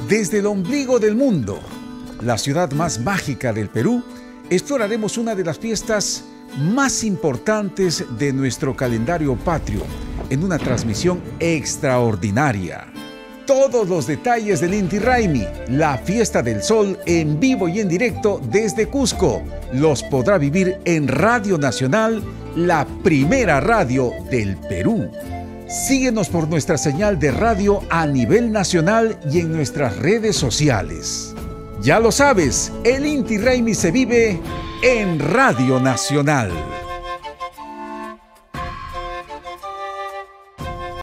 Desde el ombligo del mundo, la ciudad más mágica del Perú, exploraremos una de las fiestas más importantes de nuestro calendario patrio en una transmisión extraordinaria. Todos los detalles del Inti Raymi, la fiesta del sol en vivo y en directo desde Cusco, los podrá vivir en Radio Nacional, la primera radio del Perú. Síguenos por nuestra señal de radio a nivel nacional y en nuestras redes sociales. Ya lo sabes, el Inti Raymi se vive en Radio Nacional.